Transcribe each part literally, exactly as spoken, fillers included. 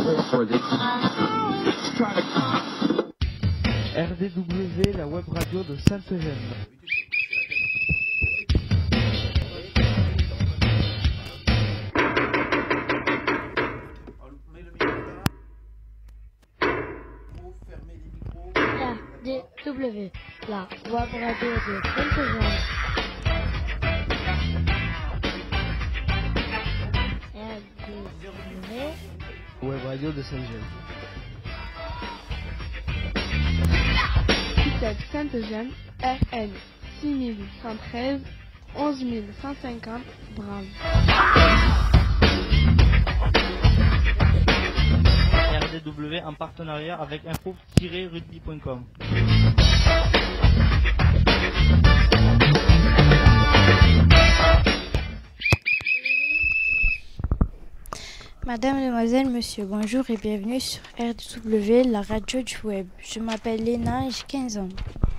R D W, la web radio de Sainte-Eugène. R D W, la web radio de Sainte-Eugène. R D W, web radio de Sainte-Eugène. I T E P Sainte-Eugène, R N six mille cent treize, onze mille cent cinquante, Bram. R D W en partenariat avec info tiret rugby point com. Madame, Mademoiselle, Monsieur, bonjour et bienvenue sur R D W, la radio du web. Je m'appelle Léna et j'ai quinze ans.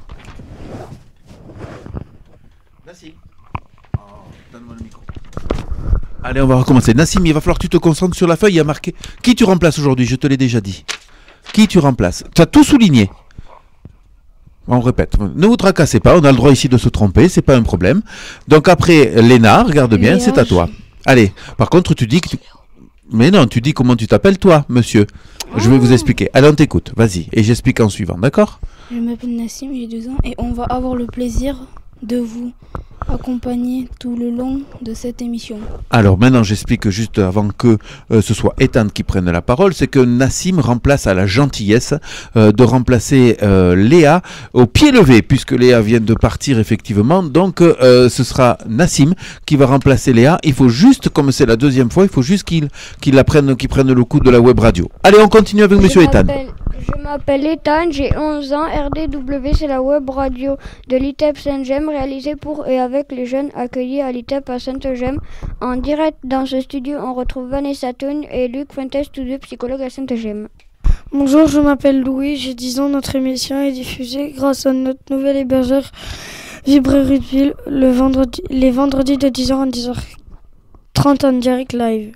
Nassim. Oh, donne-moi le micro. Allez, on va recommencer. Nassim, il va falloir que tu te concentres sur la feuille. Il y a marqué qui tu remplaces aujourd'hui, je te l'ai déjà dit. Qui tu remplaces? Tu as tout souligné. On répète. Ne vous tracassez pas, on a le droit ici de se tromper, c'est pas un problème. Donc après, Léna, regarde bien, c'est à toi. Allez, par contre, tu dis que tu... Mais non, tu dis comment tu t'appelles toi, monsieur. Ah. Je vais vous expliquer. Allez, on t'écoute, vas-y. Et j'explique en suivant, d'accord? Je m'appelle Nassim, j'ai deux ans et on va avoir le plaisir de vous accompagner tout le long de cette émission. Alors maintenant j'explique juste avant que euh, ce soit Ethan qui prenne la parole, c'est que Nassim remplace à la gentillesse euh, de remplacer euh, Léa au pied levé, puisque Léa vient de partir effectivement, donc euh, ce sera Nassim qui va remplacer Léa. Il faut juste, comme c'est la deuxième fois, il faut juste qu'il qu'il la prenne, qu'il prenne le coup de la web radio. Allez, on continue avec monsieur Ethan. Je m'appelle Ethan, j'ai onze ans. R D W, c'est la web radio de l'I T E P Sainte-Eugène, réalisée pour et avec les jeunes accueillis à l'I T E P à Sainte-Eugène. En direct dans ce studio, on retrouve Vanessa Toun et Luc Fuentes, tous deux psychologues à Sainte-Eugène. Bonjour, je m'appelle Louis, j'ai dix ans. Notre émission est diffusée grâce à notre nouvel hébergeur Vibré Rudeville le vendredi, les vendredis de dix heures à dix heures trente en direct live.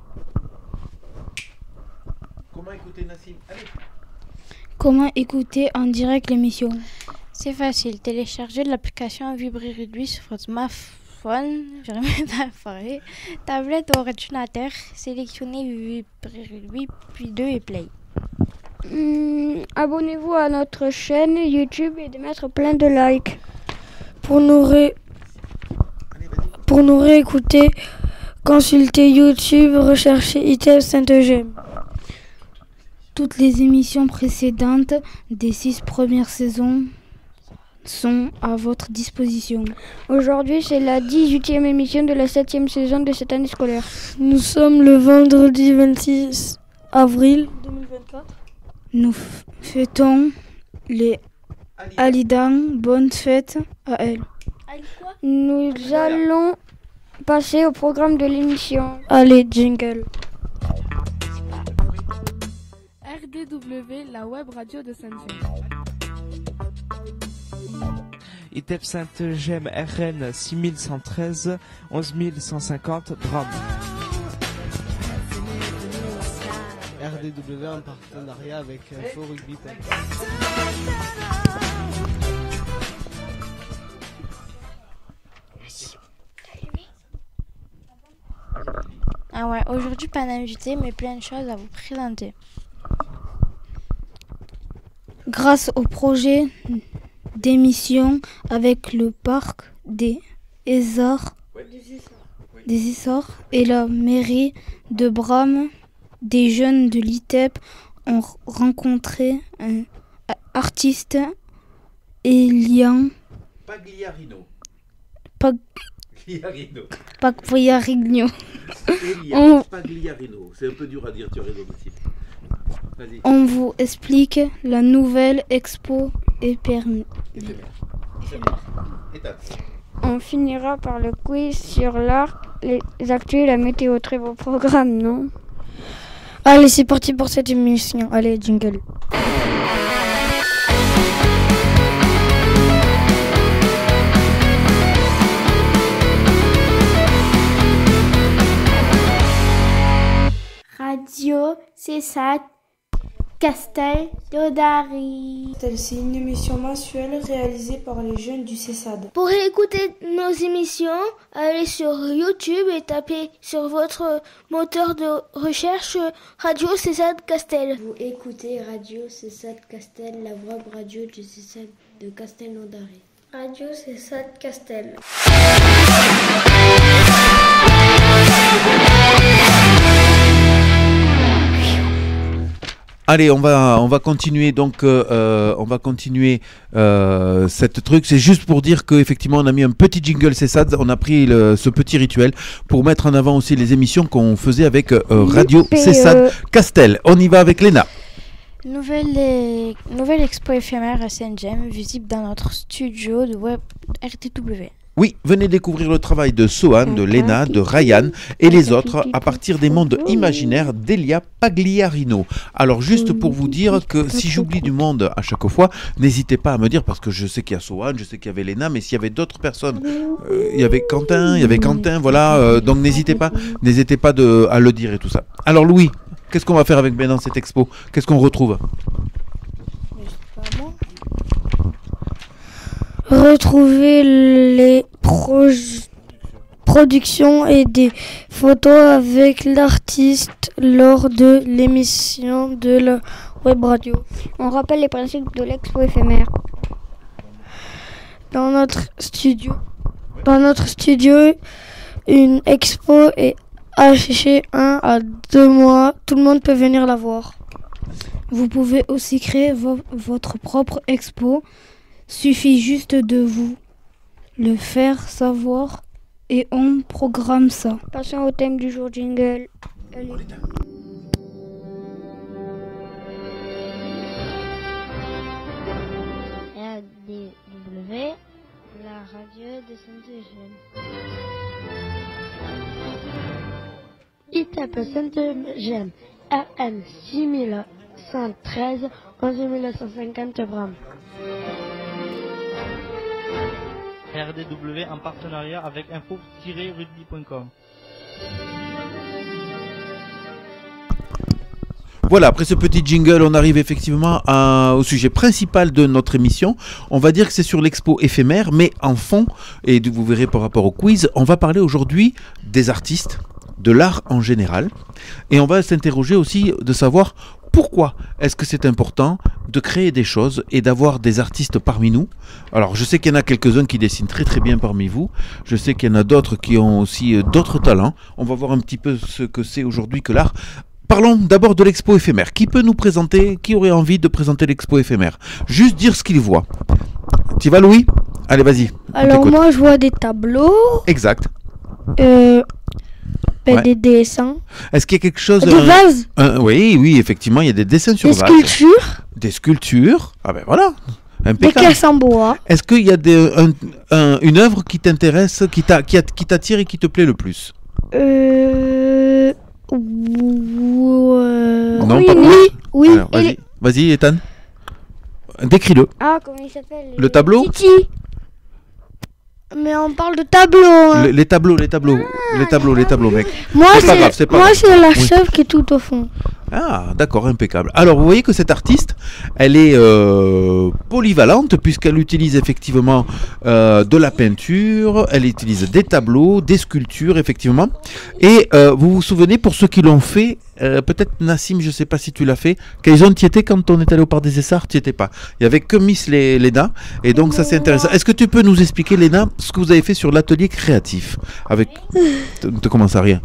Comment écouter Nassim? Allez. Comment écouter en direct l'émission? C'est facile, téléchargez l'application Vibré Rudeville sur votre smartphone, je remets à parler, tablette ou ordinateur, sélectionnez Vibré Rudeville, puis deux et play. Mmh, abonnez-vous à notre chaîne YouTube et de mettre plein de likes. Pour nous, ré... Pour nous réécouter, consultez YouTube, recherchez I T E P Sainte-Eugène. Toutes les émissions précédentes des six premières saisons sont à votre disposition. Aujourd'hui, c'est la dix-huitième émission de la septième saison de cette année scolaire. Nous sommes le vendredi vingt-six avril deux mille vingt-quatre. Nous fêtons les Alidan. Bonne fête à elle. Nous allons passer au programme de l'émission. Allez, jingle. R D W, la web radio de Sainte-Eugène. I T E P Sainte-Eugène, R N six mille cent treize, onze mille cent cinquante, Drame. R D W en partenariat avec info rugby point com. Ah ouais, aujourd'hui pas d'invité mais plein de choses à vous présenter. Grâce au projet d'émission avec le parc des Essors, des Essors et la mairie de Bram, des jeunes de l'I T E P ont rencontré un artiste, Elian Pagliarino. Pag... Pagliarino. Pagliarino. Elian Pagliarino. C'est un peu dur à dire, tu as raison aussi. Vas-y. On vous explique la nouvelle expo éphémère. On finira par le quiz sur l'art, les actus et la météo. Très beau programme, non? Allez, c'est parti pour cette émission. Allez, jingle. Radio Cessat Castel d'Odari. C'est une émission mensuelle réalisée par les jeunes du Cessad. Pour écouter nos émissions, allez sur YouTube et tapez sur votre moteur de recherche Radio Cessat Castel. Vous écoutez Radio Cessat Castel, la web radio du Cessad de Castel d'Odari. Radio Cessat Castel. Allez, on va on va continuer donc euh, on va continuer euh, cette truc. C'est juste pour dire que effectivement on a mis un petit jingle Cessad. On a pris le, ce petit rituel pour mettre en avant aussi les émissions qu'on faisait avec euh, Radio Cessad Castel. On y va avec Léna. Nouvelle, euh, nouvelle expo éphémère à Saint-Gem, visible dans notre studio de web R T W. Oui, venez découvrir le travail de Sohan, de Léna, de Ryan et les autres à partir des mondes imaginaires d'Elia Pagliarino. Alors juste pour vous dire que si j'oublie du monde à chaque fois, n'hésitez pas à me dire parce que je sais qu'il y a Sohan, je sais qu'il y avait Léna, mais s'il y avait d'autres personnes, euh, il y avait Quentin, il y avait Quentin, voilà, euh, donc n'hésitez pas, n'hésitez pas de, à le dire et tout ça. Alors Louis, qu'est-ce qu'on va faire avec Ben dans cette expo? Qu'est-ce qu'on retrouve? Retrouver les proj- productions et des photos avec l'artiste lors de l'émission de la web radio. On rappelle les principes de l'expo éphémère. Dans notre studio, dans notre studio, une expo est affichée un à deux mois. Tout le monde peut venir la voir. Vous pouvez aussi créer vo- votre propre expo. Suffit juste de vous le faire savoir et on programme ça. Passons au thème du jour, jingle. Allez. R D W, la radio de Saint-Eugène. I T E P Saint-Eugène, R N six mille cent treize, onze mille cent cinquante grammes. R D W en partenariat avec info tiret rugby point com. Voilà, après ce petit jingle, on arrive effectivement à, au sujet principal de notre émission. On va dire que c'est sur l'expo éphémère, mais en fond, et vous verrez par rapport au quiz, on va parler aujourd'hui des artistes, de l'art en général, et on va s'interroger aussi de savoir pourquoi est-ce que c'est important de créer des choses et d'avoir des artistes parmi nous. Alors je sais qu'il y en a quelques-uns qui dessinent très très bien parmi vous, je sais qu'il y en a d'autres qui ont aussi euh, d'autres talents. On va voir un petit peu ce que c'est aujourd'hui que l'art. Parlons d'abord de l'expo éphémère. Qui peut nous présenter, qui aurait envie de présenter l'expo éphémère? Juste dire ce qu'il voit. Tu vas Louis? Allez vas-y. Alors moi je vois des tableaux. Exact. Euh... Ben, Ouais. Des dessins. Est-ce qu'il y a quelque chose... Des un- vases. un- Oui, oui, effectivement, il y a des dessins sur Des vases. sculptures. Des sculptures. Ah ben voilà. Des Impeccable. caisses en bois. Est-ce qu'il y a des, un- un- une œuvre qui t'intéresse, qui t'a- qui a- qui t'attire et qui te plaît le plus? Euh... ou- euh, Non, oui, pas- oui, oui. Alors, Et vas-y, les- vas-y, Ethan. Décris-le. Ah, comment il s'appelle? Le tableau? Titi. Mais on parle de tableau. Hein. Le- les tableaux, les tableaux, les tableaux, les tableaux, mec. Moi, C'est pas c'est grave, c'est pas moi, grave. c'est la Oui. chèvre qui est tout au fond. Ah, d'accord, impeccable. Alors, vous voyez que cette artiste, elle est euh, polyvalente puisqu'elle utilise effectivement euh, de la peinture, elle utilise des tableaux, des sculptures, effectivement. Et euh, vous vous souvenez, pour ceux qui l'ont fait, euh, peut-être Nassim, je ne sais pas si tu l'as fait, Kaison, tu y étais quand on est allé au Parc des Essarts? Tu n'y étais pas. Il n'y avait que Miss Lé- Léna. Et donc, ça, c'est intéressant. Est-ce que tu peux nous expliquer, Léna, ce que vous avez fait sur l'atelier créatif avec... Ne te commence à rien.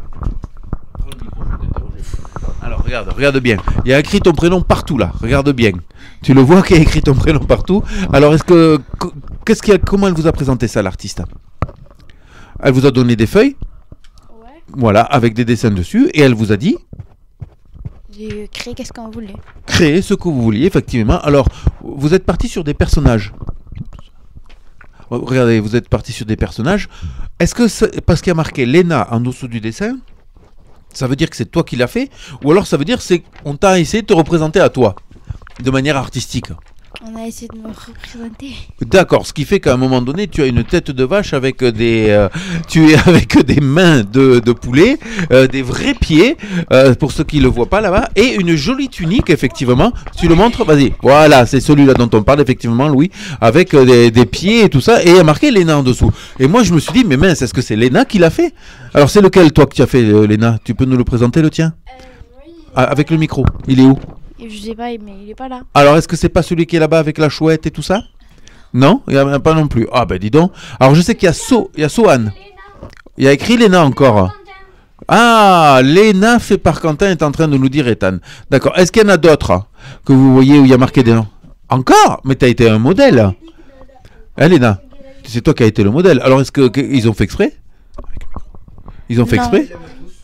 Alors regarde, regarde bien. Il y a écrit ton prénom partout là. Regarde bien. Tu le vois qu'il y a écrit ton prénom partout. Alors est-ce que qu'est-ce qu'il y a, comment elle vous a présenté ça l'artiste? Elle vous a donné des feuilles. Ouais. Voilà, avec des dessins dessus et elle vous a dit J'ai créé qu'est-ce qu'on voulait. créer ce que vous vouliez effectivement. Alors vous êtes parti sur des personnages. Regardez, vous êtes parti sur des personnages. Est-ce que c'est parce qu'il y a marqué Léna en dessous du dessin, ça veut dire que c'est toi qui l'as fait, ou alors ça veut dire c'est on t'a essayé de te représenter à toi de manière artistique? On a essayé de me représenter. D'accord, ce qui fait qu'à un moment donné, tu as une tête de vache avec des, euh, tu es avec des mains de, de poulet, euh, des vrais pieds, euh, pour ceux qui le voient pas là-bas, et une jolie tunique, effectivement. Tu le montres, vas-y. Voilà, c'est celui-là dont on parle, effectivement, Louis, avec euh, des, des pieds et tout ça, et il y a marqué Léna en dessous. Et moi, je me suis dit, mais mince, est-ce que c'est Léna qui l'a fait? Alors, c'est lequel, toi, que tu as fait, euh, Léna? Tu peux nous le présenter, le tien? euh, oui. Ah, avec le micro. Il est où? Je sais pas, mais il est pas là. Alors, est-ce que c'est pas celui qui est là-bas avec la chouette et tout ça? Non, il n'y a pas non plus. Ah ben dis donc. Alors je sais qu'il y a So, il y a Sohan. Il y a écrit Léna encore. Ah, Léna fait par Quentin est en train de nous dire Ethan. D'accord. Est-ce qu'il y en a d'autres que vous voyez où il y a marqué des noms? Encore? Mais tu as été un modèle. Hein, Léna? C'est toi qui as été le modèle. Alors est-ce que, que ils ont fait exprès? Ils ont fait Non. exprès?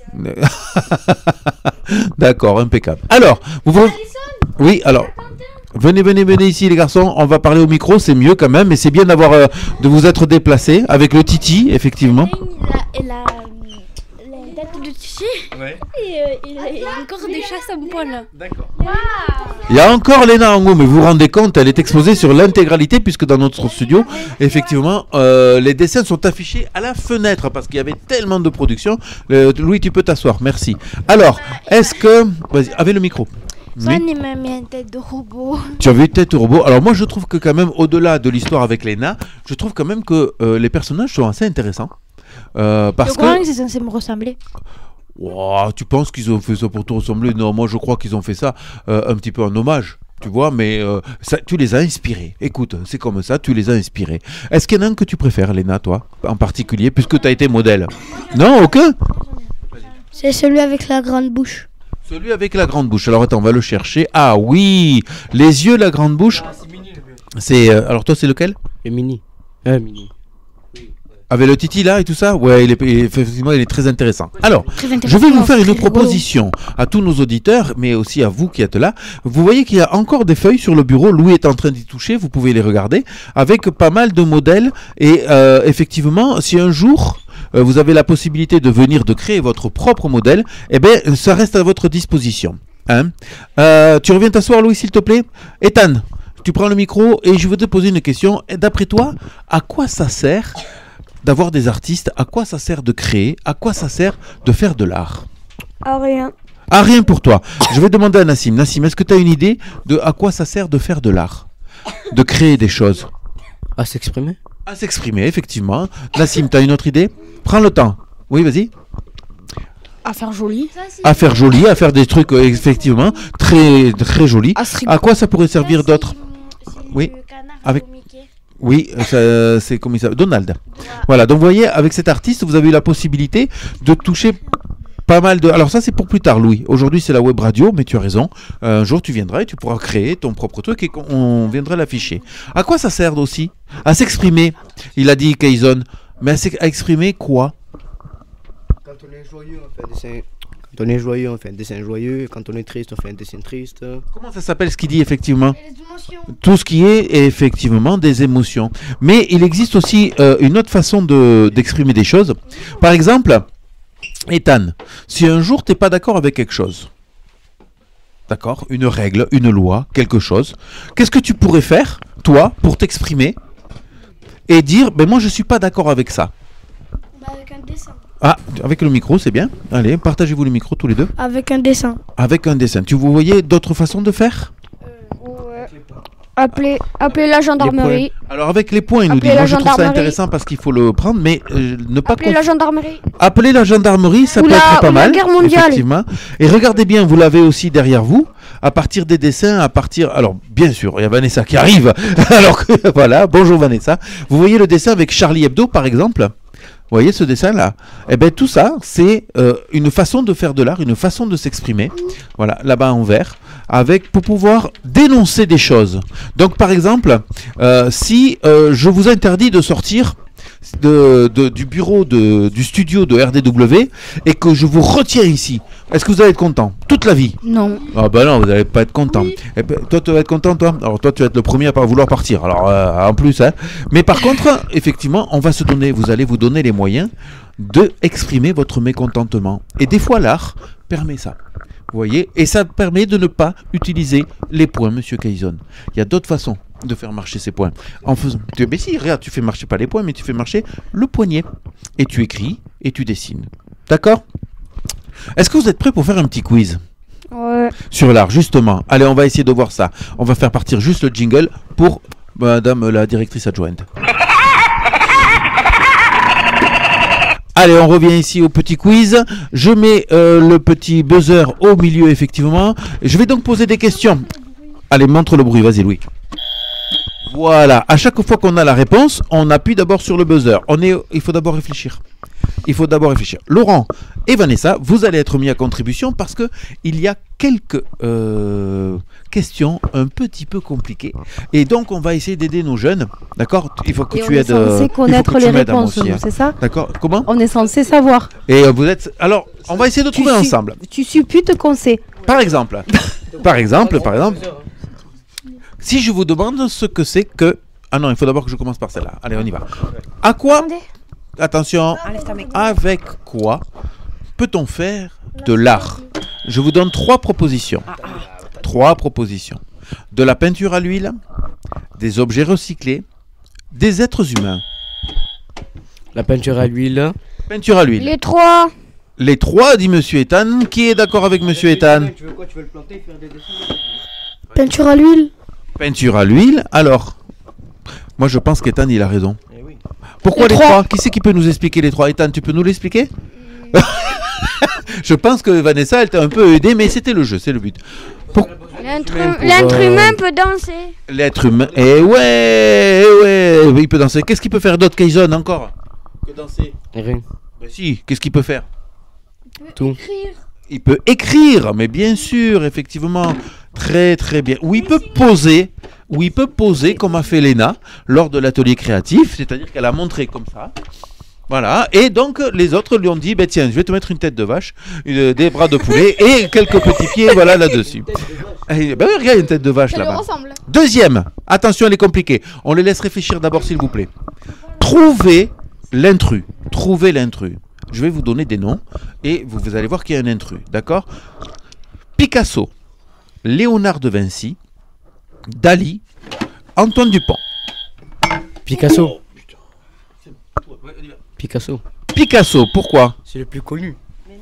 D'accord, impeccable. Alors, vous voulez... Oui, alors... Venez, venez, venez ici les garçons, on va parler au micro, c'est mieux quand même, mais c'est bien d'avoir euh, de vous être déplacés avec le Titi, effectivement. Il a, il a la tête de Titi. Ouais. Et euh, il, a, il a encore des chasses à mon poil. D'accord. Il y a encore Léna en haut, mais vous vous rendez compte, elle est exposée sur l'intégralité, puisque dans notre studio, effectivement, euh, les dessins sont affichés à la fenêtre, parce qu'il y avait tellement de production. Euh, Louis, tu peux t'asseoir, merci. Alors, est-ce que... Vas-y, avec le micro. Soit Oui. il m'a mis une tête de robot. Tu avais une tête de robot. Alors moi je trouve que quand même au-delà de l'histoire avec Léna, je trouve quand même que euh, les personnages sont assez intéressants. Euh, parce Je crois que... que c'est censé me ressembler. Wow, tu penses qu'ils ont fait ça pour te ressembler? Non, moi je crois qu'ils ont fait ça euh, un petit peu en hommage. Tu vois, mais euh, ça, tu les as inspirés. Écoute, c'est comme ça, tu les as inspirés. Est-ce qu'il y en a un que tu préfères, Léna, toi, en particulier, puisque tu as été modèle? Non, aucun? C'est celui avec la grande bouche. Celui avec la grande bouche. Alors attends, on va le chercher. Ah oui, les yeux, la grande bouche. C'est euh, alors toi, c'est lequel? Le mini. Euh, mini. Avec le Titi là et tout ça? Ouais, il est, il- effectivement, il est très intéressant. Alors, Très je intéressant, vais vous faire très une rigolo. proposition à tous nos auditeurs, mais aussi à vous qui êtes là. Vous voyez qu'il y a encore des feuilles sur le bureau. Louis est en train d'y toucher. Vous pouvez les regarder avec pas mal de modèles. Et euh, effectivement, si un jour euh, vous avez la possibilité de venir de créer votre propre modèle, eh bien, ça reste à votre disposition. Hein Euh, tu reviens t'asseoir, Louis, s'il te plaît. Ethan, tu prends le micro et je veux te poser une question. D'après toi, à quoi ça sert d'avoir des artistes? À quoi ça sert de créer? À quoi ça sert de faire de l'art? À rien. À rien pour toi. Je vais demander à Nassim. Nassim, est-ce que tu as une idée de à quoi ça sert de faire de l'art? De créer des choses? À s'exprimer. À s'exprimer, effectivement. Nassim, tu as une autre idée? Prends le temps. Oui, vas-y. À faire joli. À faire joli, à faire des trucs, euh, effectivement, très, très jolis. À se À quoi ça pourrait servir d'autre? Oui. Avec... Oui, ça, c'est comme il s'appelle, Donald. Voilà, donc vous voyez, avec cet artiste, vous avez eu la possibilité de toucher pas mal de... Alors ça, c'est pour plus tard, Louis. Aujourd'hui, c'est la web radio, mais tu as raison. Euh, un jour, tu viendras et tu pourras créer ton propre truc et qu'on viendra l'afficher. À quoi ça sert aussi? À s'exprimer. Il a dit Kayson. Mais à, s'ex- à exprimer quoi? Quand on est joyeux, on fait un dessin. Quand on est joyeux, on fait un dessin joyeux. Quand on est triste, on fait un dessin triste. Comment ça s'appelle ce qu'il dit effectivement? Tout ce qui est effectivement des émotions. Mais il existe aussi euh, une autre façon de, d'exprimer des choses. Par exemple, Ethan, si un jour tu n'es pas d'accord avec quelque chose, d'accord, une règle, une loi, quelque chose, qu'est-ce que tu pourrais faire, toi, pour t'exprimer et dire, ben moi je suis pas d'accord avec ça? Avec un dessin. Ah, avec le micro, c'est bien. Allez, partagez-vous le micro tous les deux. Avec un dessin. Avec un dessin. Tu vous voyez d'autres façons de faire? Ouais. Appelez, appelez la gendarmerie. Alors avec les points, il nous dit, Appelez moi la je trouve ça gendarmerie. intéressant parce qu'il faut le prendre, mais euh, ne pas... Appelez conf- la gendarmerie. Appeler la gendarmerie, ça Ou peut la- être pas ou la mal, guerre mondiale. effectivement. Et regardez bien, vous l'avez aussi derrière vous, à partir des dessins, à partir... Alors, bien sûr, il y a Vanessa qui arrive, alors que, voilà, bonjour Vanessa. Vous voyez le dessin avec Charlie Hebdo, par exemple? Vous voyez ce dessin-là? Eh bien, tout ça, c'est euh, une façon de faire de l'art, une façon de s'exprimer. Voilà, là-bas en vert, avec pour pouvoir dénoncer des choses. Donc, par exemple, euh, si euh, je vous interdis de sortir de, de- du bureau de, du studio de R D W et que je vous retiens ici, est-ce que vous allez être content toute la vie? Non. Ah ben non, vous n'allez pas être content. Eh ben, toi, tu vas être content, toi? Alors toi, tu vas être le premier à pas vouloir partir. Alors euh, en plus, hein. Mais par contre, effectivement, on va se donner, vous allez vous donner les moyens de exprimer votre mécontentement. Et des fois, l'art permet ça. Vous voyez? Et ça permet de ne pas utiliser les points, monsieur Kayson. Il y a d'autres façons de faire marcher ces points. En faisant... Mais si, regarde, tu fais marcher pas les points, mais tu fais marcher le poignet. Et tu écris et tu dessines. D'accord? Est-ce que vous êtes prêts pour faire un petit quiz? Ouais. Sur l'art, justement. Allez, on va essayer de voir ça. On va faire partir juste le jingle pour madame la directrice adjointe. Allez, on revient ici au petit quiz. Je mets euh, le petit buzzer au milieu, effectivement. Je vais donc poser des questions. Allez, montre le bruit, vas-y Louis. Voilà, à chaque fois qu'on a la réponse, on appuie d'abord sur le buzzer. On est... Il faut d'abord réfléchir. Il faut d'abord réfléchir. Laurent et Vanessa, vous allez être mis à contribution parce que il y a quelques euh, questions un petit peu compliquées. Et donc, on va essayer d'aider nos jeunes. D'accord? Il faut que et tu on aides. On est censé connaître les réponses, hein. c'est ça? D'accord? Comment? On est censé savoir. Et vous êtes. Alors, on va essayer de trouver tu ensemble. Tu supputes qu'on sait. Par exemple. par exemple, par exemple. Si je vous demande ce que c'est que... Ah non, il faut d'abord que je commence par celle-là. Allez, on y va. À quoi... Attention. Avec quoi peut-on faire de l'art? Je vous donne trois propositions. Trois propositions. De la peinture à l'huile, des objets recyclés, des êtres humains. La peinture à l'huile. Peinture à l'huile. Les trois. Les trois, dit Monsieur Ethan. Qui est d'accord avec Monsieur Ethan? Tu veux quoi? Tu veux le planter, faire des dessins? Peinture à l'huile. Peinture à l'huile. Alors, moi je pense qu'Ethan il a raison. Eh oui. Pourquoi les, Les trois, trois Qui c'est qui peut nous expliquer les trois? Ethan, tu peux nous l'expliquer? Je pense que Vanessa elle t'a un peu aidé, mais c'était le jeu, c'est le but. Pour... L'être euh... humain peut danser. L'être humain, eh ouais, eh ouais, il peut danser. Qu'est-ce qu'il peut faire d'autre, Kayson, encore? Que danser? Rien. Bah si, qu'est-ce qu'il peut faire? Tout. Écrire. Il peut écrire, mais bien sûr, effectivement, très très bien. Ou il peut poser, ou il peut poser comme a fait Léna lors de l'atelier créatif, c'est-à-dire qu'elle a montré comme ça. Voilà, et donc les autres lui ont dit, bah, tiens, je vais te mettre une tête de vache, une, des bras de poulet et quelques petits pieds, voilà, là-dessus. Et, bah, regarde une tête de vache là-bas. Deuxième, attention, elle est compliquée. On les laisse réfléchir d'abord, s'il vous plaît. Trouvez l'intrus. Trouvez l'intrus. Je vais vous donner des noms et vous, vous allez voir qu'il y a un intrus, d'accord? Picasso, Léonard de Vinci, Dali, Antoine Dupont. Picasso. Picasso. Picasso, pourquoi? C'est le plus connu.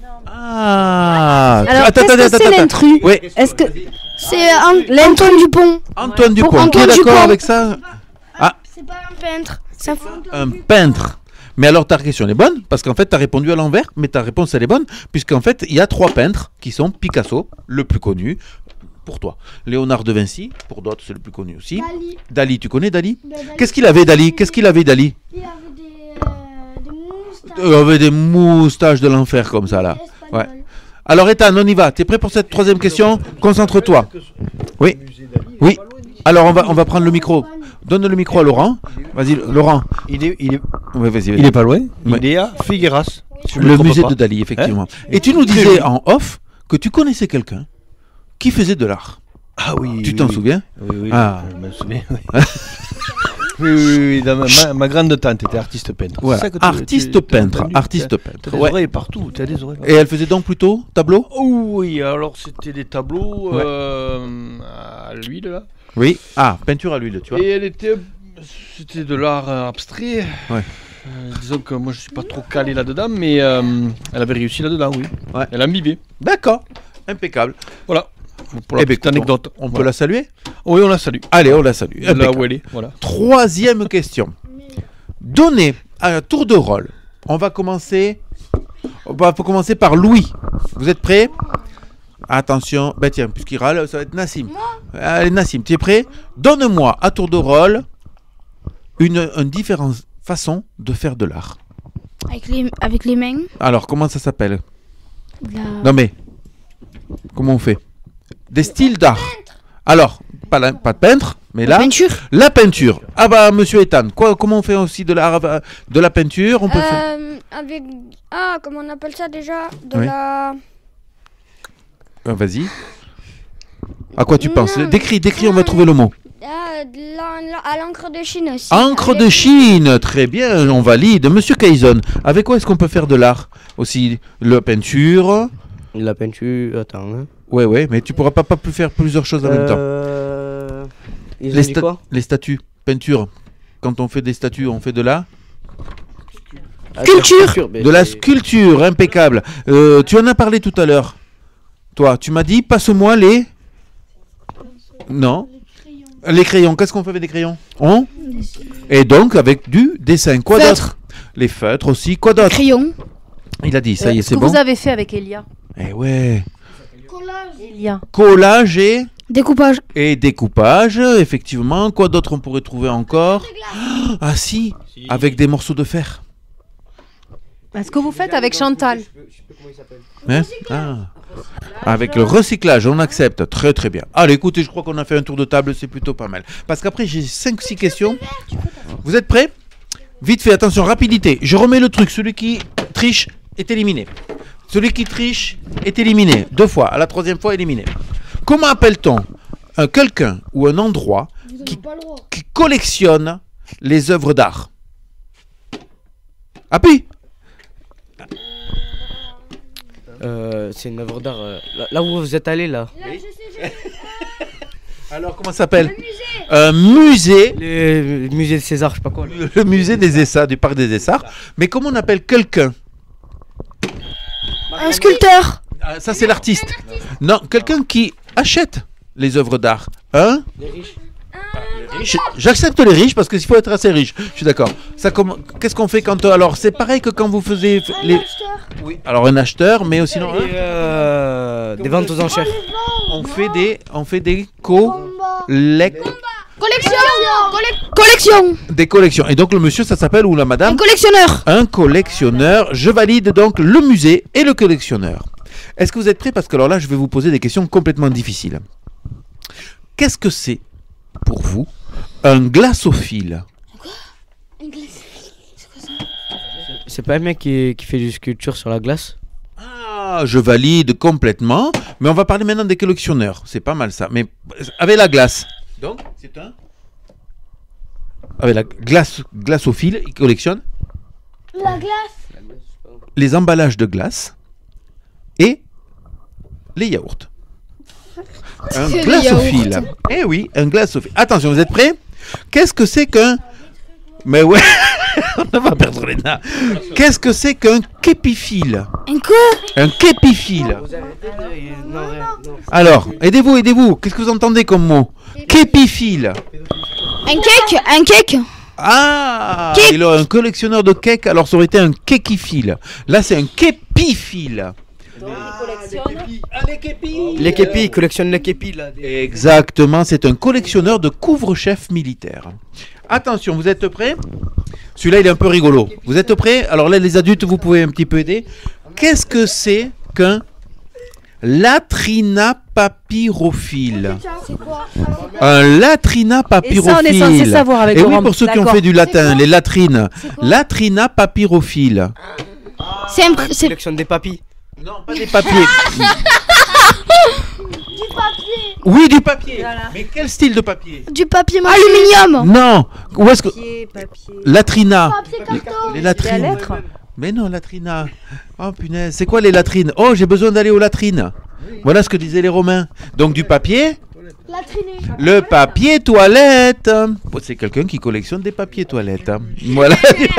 Ah. Alors, qu'est-ce que c'est l'intrus? Oui. Est-ce que c'est Antoine Dupont? Antoine Dupont. Pour Qui est Antoine d'accord Dupont. avec ça? Ah. C'est pas un peintre. C'est un... un peintre. Mais alors ta question est bonne, parce qu'en fait tu as répondu à l'envers, mais ta réponse elle est bonne, puisqu'en fait il y a trois peintres qui sont Picasso, le plus connu, pour toi. Léonard de Vinci, pour d'autres c'est le plus connu aussi. Dali. Dali, tu connais Dali? Ben, Dali. Qu'est-ce qu'il avait Dali? Qu'est-ce qu'il avait Dali? Il avait des, euh, des moustaches. Il avait des moustaches de l'enfer comme ça là. Ouais. Alors Ethan, on y va. T'es prêt pour cette troisième question? Concentre-toi. Oui. Oui. Alors on va, on va prendre le micro. Donne le micro à Laurent. Vas-y Laurent. Il est, il est, ouais, vas-y, vas-y. il est pas loin. Ouais. Il est à Figueras. Si le musée pas. de Dali, effectivement. Hein? Et tu nous disais en off que tu connaissais quelqu'un qui faisait de l'art. Ah oui. Tu oui, t'en oui. souviens? Oui, oui. Ah. Je me souviens. Oui. Oui, oui, oui, dans ma, ma, ma grande tante était artiste peintre. Ouais. Tu, artiste tu, peintre, entendu, artiste t'as, peintre. T'as des ouais. oreilles partout. T'as des oreilles partout. Et elle faisait donc plutôt tableau? Oh oui, alors c'était des tableaux ouais. euh, à l'huile là. Oui. Ah, peinture à l'huile, tu vois. Et elle était, c'était de l'art abstrait. Ouais. Euh, disons que moi je suis pas trop calé là-dedans, mais euh, elle avait réussi là-dedans, oui. Ouais. Elle a imbibé. D'accord. Impeccable. Voilà. Pour la eh petite ben, anecdote. On, on voilà. peut la saluer? Oui, on la salue. Allez, on la salue. Là où elle est, voilà. Troisième question. Donnez un tour de rôle. On va commencer. On va commencer par Louis. Vous êtes prêts? Attention. Ben tiens, puisqu'il râle, ça va être Nassim. Allez, Nassim, tu es prêt? Donne-moi à tour de rôle une, une différente façon de faire de l'art. Avec les, avec les mains. Alors, comment ça s'appelle? La... Non mais, comment on fait? Des styles d'art. Alors, pas, la, pas de peintre, mais la là, peinture. La peinture. Ah bah, monsieur Ethan, quoi, comment on fait aussi de la, de la peinture? On peut euh, faire... avec ah, comment on appelle ça déjà? De oui. la. Euh, Vas-y. À quoi tu non. penses? Décris, décris, on va trouver le mot. Ah, de la, à l'encre de Chine aussi. Encre de Chine, très bien, on valide. Monsieur Kayson, avec quoi est-ce qu'on peut faire de l'art aussi? La peinture. La peinture, attends. Hein. Ouais, ouais, mais tu pourras pas, pas plus faire plusieurs choses en même temps. Euh... Ils ont Les, dit sta- quoi? les statues, peinture. Quand on fait des statues, on fait de la Ah, Culture. mais de la c'est- sculpture, impeccable. Euh, tu en as parlé tout à l'heure. Toi, tu m'as dit, passe-moi les... Non. Les crayons. Qu'est-ce qu'on fait avec des crayons? On Et donc, avec du dessin. Quoi Feutre. d'autre? Les feutres aussi. Quoi d'autre? Crayon. Il a dit, ça y est, Euh, Ce c'est que bon. vous avez fait avec Elia. Eh ouais. Elia. Collage et... Découpage. Et découpage, effectivement. Quoi d'autre on pourrait trouver encore? Ah si, avec des morceaux de fer. Ce que vous faites avec Chantal. Hein? Ah. Avec le recyclage, on accepte. Très très bien. Allez, écoutez, je crois qu'on a fait un tour de table, c'est plutôt pas mal. Parce qu'après, j'ai cinq six questions. Vous êtes prêts? Vite fait, attention, rapidité. Je remets le truc. Celui qui triche est éliminé. Celui qui triche est éliminé. Deux fois. À la troisième fois, éliminé. Comment appelle-t-on un quelqu'un ou un endroit qui, qui collectionne les œuvres d'art? Appuie. Euh, c'est une œuvre d'art. euh, là, là où vous êtes allé là. Alors comment ça s'appelle? Un musée. Le musée de César, je sais pas quoi. là. Le, le musée des Essarts, du parc des Essarts. Mais comment on appelle quelqu'un? Un sculpteur. Ah, ça c'est l'artiste. Non, quelqu'un qui achète les œuvres d'art. Hein? Les riches. riches. J'accepte les riches parce qu'il faut être assez riche. Je suis d'accord. Ça, comment- qu'est-ce qu'on fait quand euh, alors c'est pareil que quand vous faisiez f- les. Oui. Alors un acheteur, mais aussi non. Et, euh, des ventes aux enchères. On fait des, on fait des co, lec- Collection. Collection. des collections. Et donc le monsieur, ça s'appelle ou la madame? Un collectionneur. Un collectionneur. Je valide donc le musée et le collectionneur. Est-ce que vous êtes prêts? Parce que alors là, je vais vous poser des questions complètement difficiles. Qu'est-ce que c'est pour vous un glaçophile? C'est pas un mec qui, qui fait du sculpture sur la glace? Ah, je valide complètement. Mais on va parler maintenant des collectionneurs. C'est pas mal ça. Mais avec la glace. Donc, c'est un. Avec la glace, glaçophile, il collectionne La glace. les emballages de glace et les yaourts. Un Les glaçophile. yaourts. Eh oui, un glaçophile. Attention, vous êtes prêts? Qu'est-ce que c'est qu'un... Mais ouais, on va perdre les nains. Qu'est-ce que c'est qu'un képiphile? Un quoi? Un képiphile. Vous arrêtez de... Non, rien, non. Alors, aidez-vous, aidez-vous. Qu'est-ce que vous entendez comme mot? Képiphile. Un cake. Un cake. Ah, Cake. il a un collectionneur de cake, alors ça aurait été un kékiphile. Là, c'est un képiphile. Les képis, ils collectionnent les képis là. des- Exactement, c'est un collectionneur de couvre-chef militaire. Attention, vous êtes prêts? Celui-là, il est un peu rigolo. Vous êtes prêts? Alors là, les adultes, vous pouvez un petit peu aider. Qu'est-ce que c'est qu'un latrina papyrophile? Un latrina papyrophile. Et ça, on est censé savoir avec Et oui, Laurent. pour ceux qui ont D'accord. fait du latin, les latrines. Latrina papyrophile. C'est un. Ils C'est. collectionnent des papis. Non, pas des papiers. Du papier. Oui, du papier. Mais quel style de papier? Du papier mâché. Aluminium. Non. Où est-ce que... Papier, papier. Latrina. Papier carton. Les latrines. La lettre. Mais non, latrina. Oh punaise, c'est quoi les latrines? Oh, j'ai besoin d'aller aux latrines. Voilà ce que disaient les Romains. Donc du papier, Latriné. le papier toilette. Oh, c'est quelqu'un qui collectionne des papiers toilettes. hein. Voilà.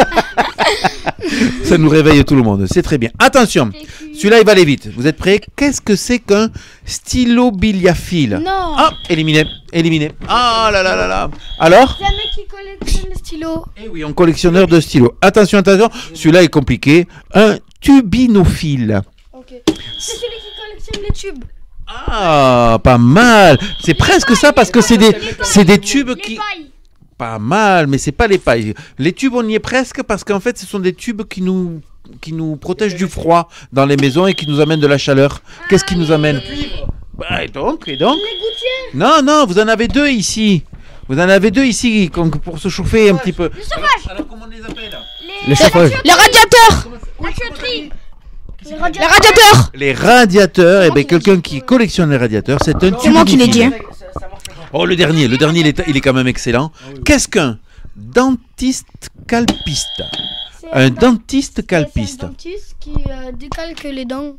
Ça nous réveille tout le monde, c'est très bien. Attention, celui-là il va aller vite. Vous êtes prêts? Qu'est-ce que c'est qu'un stylobiliaphile? Non. Ah, éliminé, éliminé. Ah là là là là. Alors? C'est un mec qui collectionne les stylos. Eh oui, un collectionneur de stylos. Attention, attention, celui-là est compliqué. Un tubinophile. Ok. C'est celui qui collectionne les tubes. Ah, pas mal. C'est presque ça parce que c'est des, c'est des tubes Les qui... pailles. Pas mal, mais c'est pas les pailles. Les tubes, on y est presque parce qu'en fait, ce sont des tubes qui nous, qui nous protègent du froid dans les maisons et qui nous amènent de la chaleur. Qu'est-ce qui nous amène? Bah, et donc, et donc Les gouttières. Non, non, vous en avez deux ici. Vous en avez deux ici comme pour se chauffer un petit peu. Le chauffage. Alors, alors, comment on les appelle? Le chauffage. Les radiateurs. La tuyauterie. Les Les radiateurs. radiateurs. Les radiateurs. Et bien, quelqu'un qui collectionne les radiateurs, c'est un C'est moi qui l'ai dit. tubinophile. Oh, le dernier, le dernier, il est, il est quand même excellent. Qu'est-ce qu'un dentiste calpiste? C'est Un dentiste calpiste. Un dentiste qui euh, décalque les dents.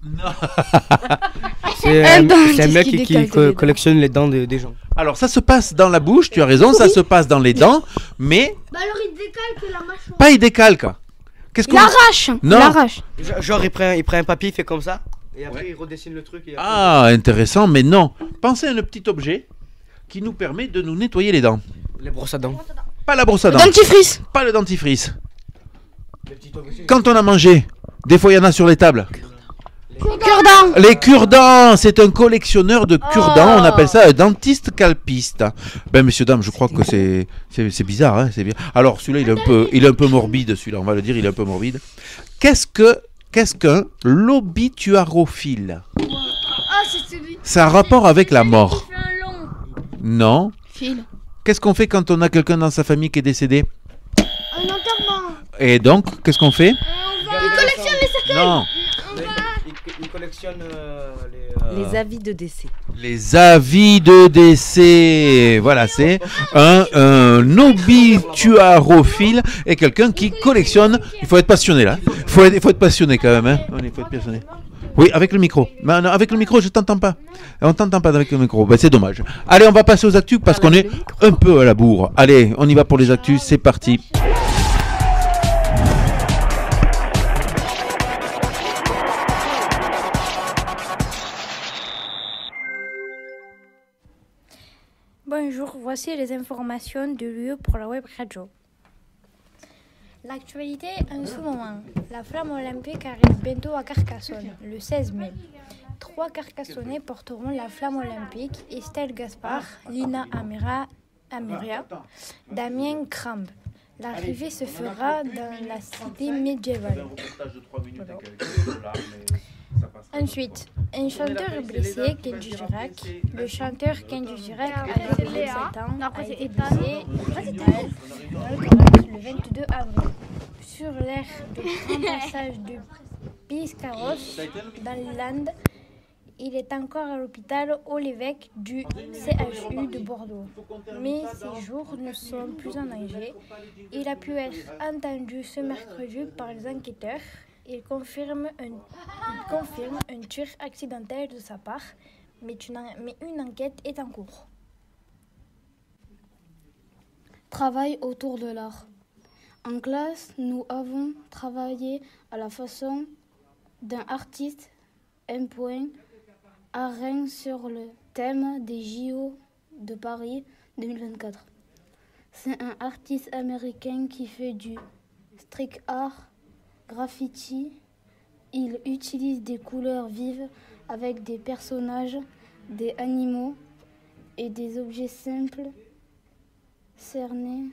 C'est un, c'est un mec qui, qui co- collectionne les dents de- des gens. Alors ça se passe dans la bouche, tu as raison, ça se passe dans les dents, mais Bah alors il décalque la mâchoire. pas il décalque. Qu'est-ce qu'on... L'arrache. Non. L'arrache. Genre, genre, il, prend, il prend un papier, il fait comme ça, et après il redessine le truc. Et après- Ah, intéressant, mais non. Pensez à un petit objet qui nous permet de nous nettoyer les dents. Les brosses à dents. Pas la brosse à Le dents. dentifrice. Pas le dentifrice. Quand on a mangé, des fois il y en a sur les tables. Cure-dent. Les cure-dents, c'est un collectionneur de cure-dents, on appelle ça un dentiste calpiste. Ben messieurs dames, je crois que c'est c'est, c'est bizarre, hein, c'est bien. Alors celui-là, il est un peu il est un peu morbide, celui-là, on va le dire, il est un peu morbide. Qu'est-ce que qu'est-ce qu'un lobituarophile? Ah, c'est celui. C'est un rapport avec la mort. qui fait un long. Non. Fil. Qu'est-ce qu'on fait quand on a quelqu'un dans sa famille qui est décédé? Un enterrement. Et donc, qu'est-ce qu'on fait? Il collectionne les cercueils. Non. Il, il collectionne euh, les, euh, Les avis de décès. Les avis de décès. Voilà, c'est un, un obituarophile et quelqu'un qui collectionne. Il faut être passionné là. Il faut être, il faut être passionné quand même. Hein. Il faut être passionné. Oui, avec le micro. Mais non, avec le micro, je t'entends pas. On t'entend pas avec le micro. Ben, c'est dommage. Allez, on va passer aux actus parce qu'on est un peu à la bourre. Allez, on y va pour les actus. C'est parti. Bonjour, voici les informations de l'U E pour la web radio. L'actualité en ce moment. La flamme olympique arrive bientôt à Carcassonne, le seize mai. Trois Carcassonnais porteront la flamme olympique: Estelle Gaspard, Lina Amira, Amiria, Damien Crambe. L'arrivée se fera dans la cité médiévale. Ensuite, un chanteur est blessé, Kenji Girac. Le chanteur Kenji Girac, âgé de vingt-sept ans, a été blessé le vingt-deux avril. Sur l'aire de grand passage de Biscarrosse, dans les Landes, il est encore à l'hôpital au l'évêque du C H U de Bordeaux. Mais ses jours ne sont plus en danger. Il a pu être entendu ce mercredi par les enquêteurs. Il confirme un, il confirme un tir accidentel de sa part, mais une, mais une enquête est en cours. Travail autour de l'art. En classe, nous avons travaillé à la façon d'un artiste, un point, à Rennes sur le thème des J O de Paris deux mille vingt-quatre. C'est un artiste américain qui fait du street art, graffiti. Il utilise des couleurs vives avec des personnages, des animaux et des objets simples cernés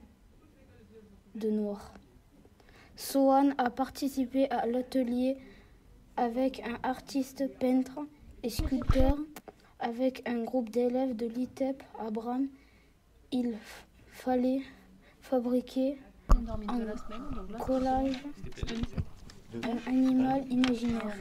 de noir. Sohan a participé à l'atelier avec un artiste peintre et sculpteur avec un groupe d'élèves de l'I T E P à Bram. Il f- fallait fabriquer un collage, un animal imaginaire.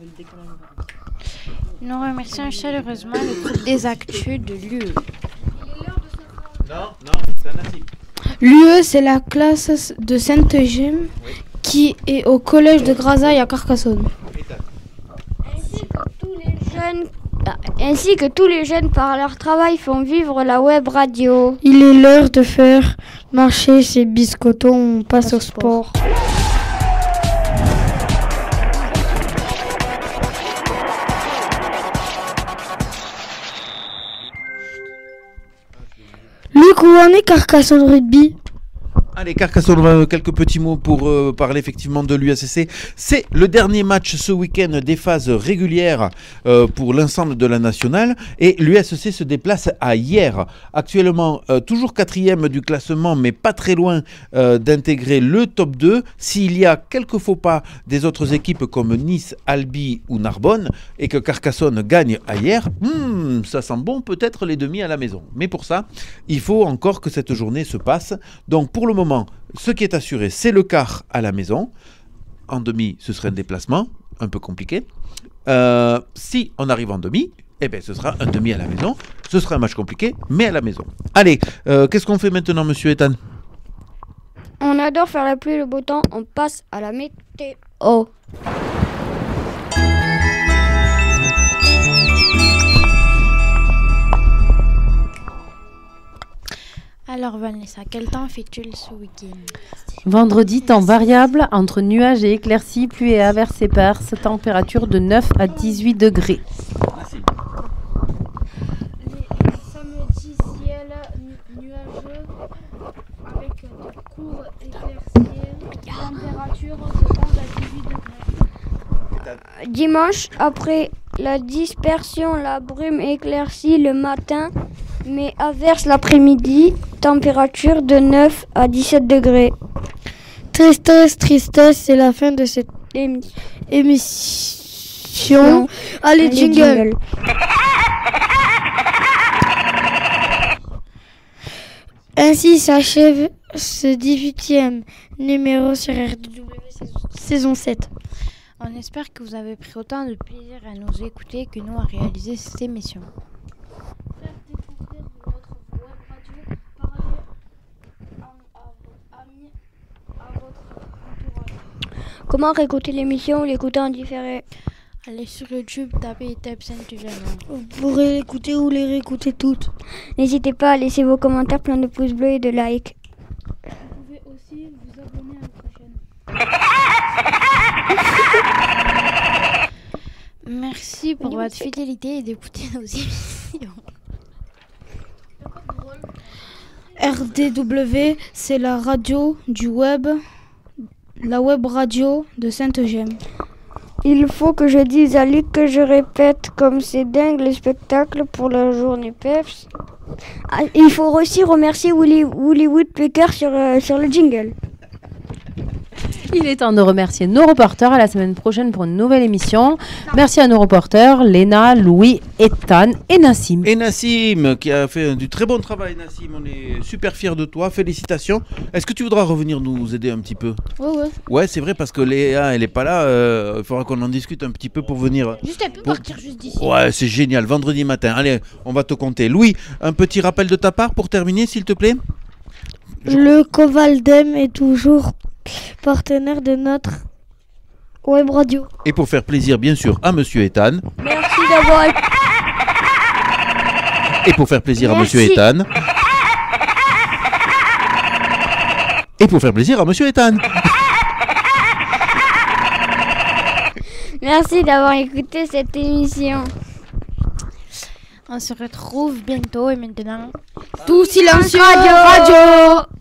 Nous remercions chaleureusement le groupe des actus de l'U E. Non, non, c'est un article. L'U E, c'est la classe de Sainte-Gemme qui est au collège de Grasailles à Carcassonne. Ainsi que tous les jeunes, ainsi que tous les jeunes par leur travail font vivre la web radio. Il est l'heure de faire marcher ces biscottons, on passe au sport. Luc, où en est Carcassonne Rugby? Allez, Carcassonne, euh, quelques petits mots pour euh, parler effectivement de l'U S C. C'est le dernier match ce week-end des phases régulières euh, pour l'ensemble de la nationale. Et l'U S C se déplace à Hyères. Actuellement, euh, toujours quatrième du classement, mais pas très loin euh, d'intégrer le top deux. S'il y a quelques faux pas des autres équipes comme Nice, Albi ou Narbonne, et que Carcassonne gagne à Hyères, hmm, ça sent bon peut-être les demi à la maison. Mais pour ça, il faut encore que cette journée se passe. Donc pour le moment, ce qui est assuré, c'est le quart à la maison. En demi, ce serait un déplacement, un peu compliqué. Euh, si on arrive en demi, eh bien, ce sera un demi à la maison. Ce sera un match compliqué, mais à la maison. Allez, euh, qu'est-ce qu'on fait maintenant, monsieur Ethan? On adore faire la pluie et le beau temps. On passe à la météo. Alors Vanessa, quel temps fait-il ce week-end? Vendredi, temps variable, entre nuages et éclaircies, pluie et averses éparses, température de neuf à dix-huit degrés. Samedi, ciel nu- nuageux avec de courts éclaircies, température de onze à dix-huit degrés. Dimanche, après la dispersion, la brume éclaircit le matin, mais averse l'après-midi, température de neuf à dix-sept degrés. Tristesse, tristesse, c'est la fin de cette Émi- émission. Allez, Allez, jingle. jingle. Ainsi s'achève ce dix-huitième numéro sur R D W saison sept. On espère que vous avez pris autant de plaisir à nous écouter que nous à réaliser cette émission. Faire découvrir notre web radio, parler à, à vos amis, à votre entourage. Comment réécouter l'émission ou l'écouter en différé? Allez sur YouTube, tapez I T E P Saint-Eugène. Vous pourrez l'écouter ou les réécouter toutes. N'hésitez pas à laisser vos commentaires, plein de pouces bleus et de likes. Vous pouvez aussi vous abonner à notre chaîne. Merci pour votre fidélité et d'écouter nos émissions. R D W, c'est la radio du web, la web radio de Saint-Eugène. Il faut que je dise à Luc que je répète comme c'est dingue le spectacle pour la journée Peps. Ah, il faut aussi remercier Willy, Willy Woodpecker sur, euh, sur le jingle. Il est temps de remercier nos reporters. À la semaine prochaine pour une nouvelle émission. Merci à nos reporters, Léna, Louis, Ethan et Nassim. Et Nassim, qui a fait du très bon travail, Nassim. On est super fiers de toi. Félicitations. Est-ce que tu voudras revenir nous aider un petit peu? Ouais, ouais. Ouais, c'est vrai, parce que Léa, elle est pas là. euh, Il faudra qu'on en discute un petit peu pour venir. Juste, elle peut pour- partir juste d'ici. Ouais, c'est génial. Vendredi matin. Allez, on va te compter. Louis, un petit rappel de ta part pour terminer, s'il te plaît. Le Covaldem est toujours partenaire de notre web radio. Et pour faire plaisir, bien sûr, à Monsieur Ethan. Merci d'avoir Et pour faire plaisir Merci. à Monsieur Ethan. Et pour faire plaisir à Monsieur Ethan. Merci d'avoir écouté cette émission. On se retrouve bientôt et maintenant. Tout silencieux Radio. radio.